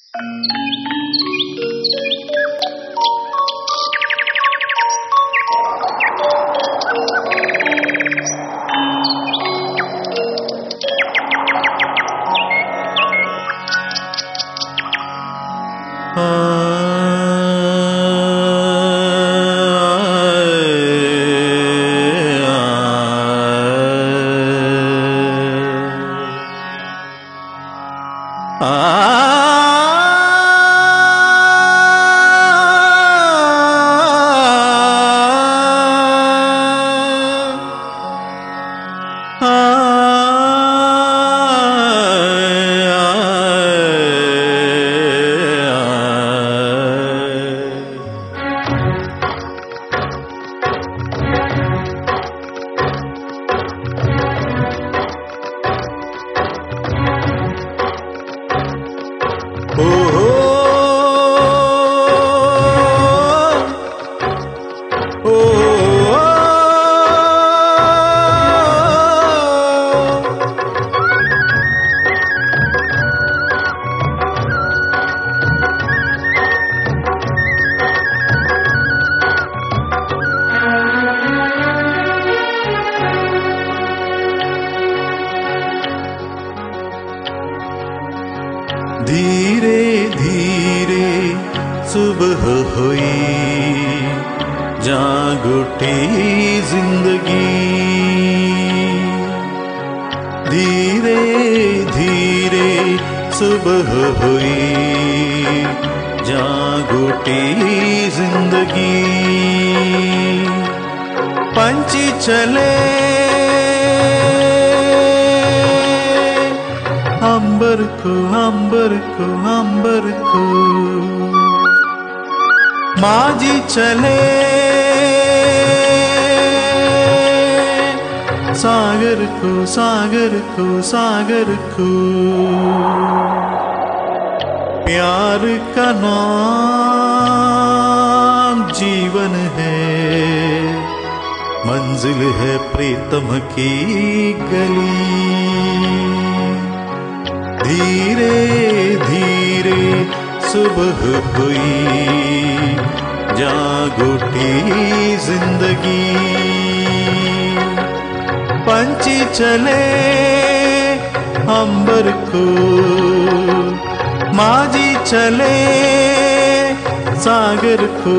धीरे धीरे सुबह हुई, जाग उठी जिंदगी। धीरे धीरे सुबह हुई, जाग उठी जिंदगी। पंछी चले अंबर को अंबर को अंबर को, माझी चले सागर को सागर को सागर को। प्यार का नाम जीवन है, मंजिल है प्रीतम की गली। धीरे धीरे सुबह हुई, जाग उठी जिंदगी। पंछी चले अंबर को, माझी चले सागर को।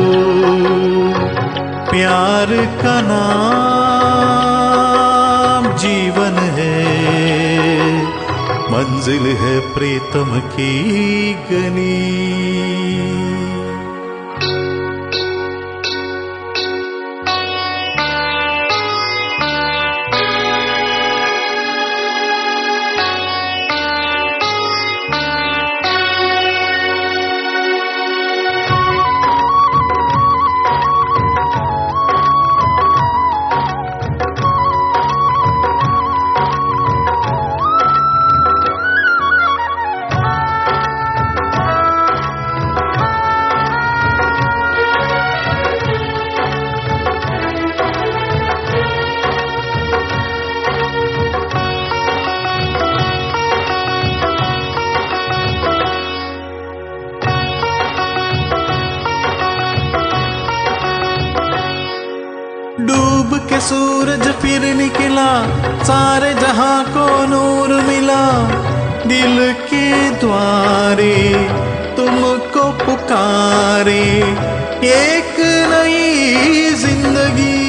प्यार का नाम जीवन है, मंजिल है प्रीतम की गली। डूब के सूरज फिर निकला, सारे जहां को नूर मिला। दिल के द्वारे तुमको पुकारे, एक नई जिंदगी।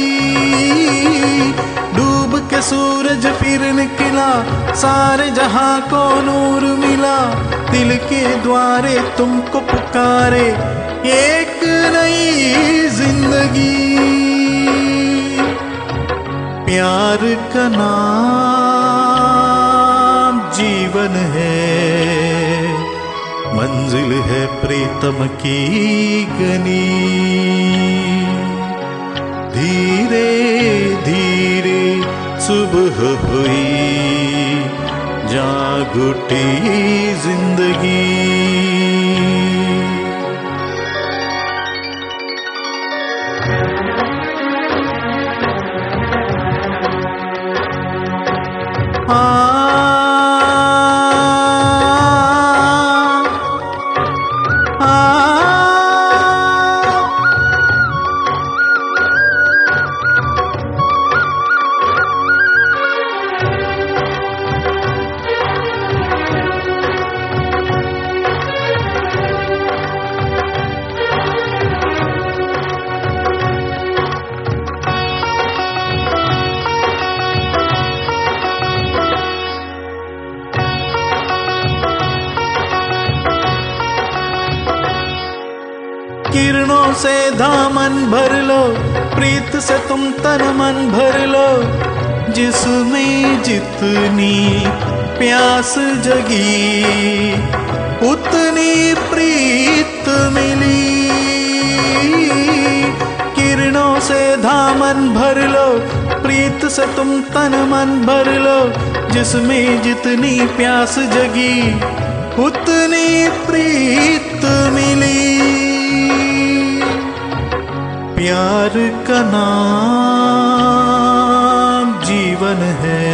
डूब के सूरज फिर निकला, सारे जहां को नूर मिला। दिल के द्वारे तुमको पुकारे, एक नई जिंदगी। प्यार का नाम जीवन है, मंजिल है प्रीतम की गली। धीरे धीरे सुबह हुई, जाग उठी जिंदगी। से दामन भर लो, प्रीत से तुम तन मन भर लो, जिसमें जितनी प्यास जगी उतनी प्रीत मिली। किरणों से दामन भर लो, प्रीत से तुम तन मन भर लो, जिसमें जितनी प्यास जगी उतनी प्रीत मिली। प्यार का नाम जीवन है,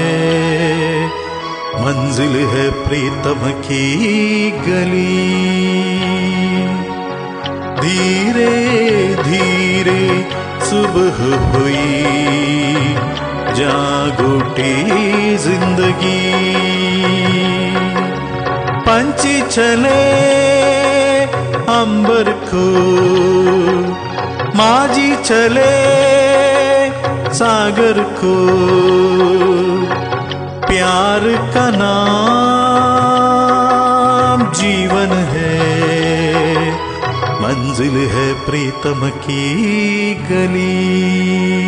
मंजिल है प्रीतम की गली। धीरे धीरे सुबह हुई, जागोटी जिंदगी। पंछी चले अंबर को, माझी चले सागर को। प्यार का नाम जीवन है, मंजिल है प्रीतम की गली।